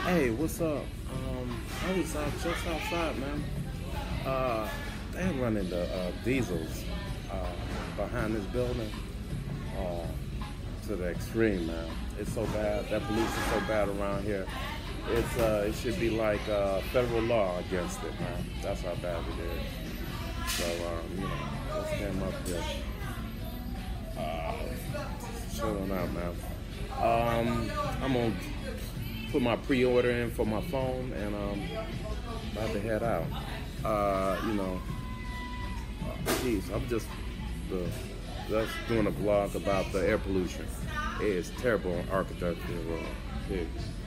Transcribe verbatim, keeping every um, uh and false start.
Hey, what's up? Um, I was out just outside, man. Uh, they're running the uh, diesels uh, behind this building uh, to the extreme, man. It's so bad. That police is so bad around here. It's uh, it should be like uh, federal law against it, man. That's how bad it is. So, um, you know, just came up here, uh, chilling out, man. Um, I'm gonna put my pre-order in for my phone, and um, about to head out. Uh, you know, geez, I'm just the just doing a vlog about the air pollution. It is terrible on Arkadelphia Road. It,